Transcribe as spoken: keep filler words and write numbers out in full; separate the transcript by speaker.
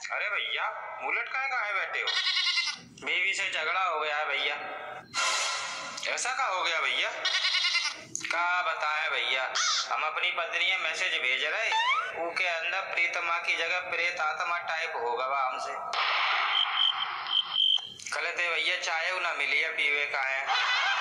Speaker 1: अरे भैया मुंह लटकाए कहाँ बैठे हो? बीवी से झगड़ा हो गया है भैया। ऐसा का हो गया भैया? का बताएं भैया, हम अपनी पत्नी मैसेज भेज रहे, उसके अंदर प्रीतमा की जगह प्रेत आत्मा टाइप हो गवा हमसे। कहते भैया चाय ना मिली है पीवे का है।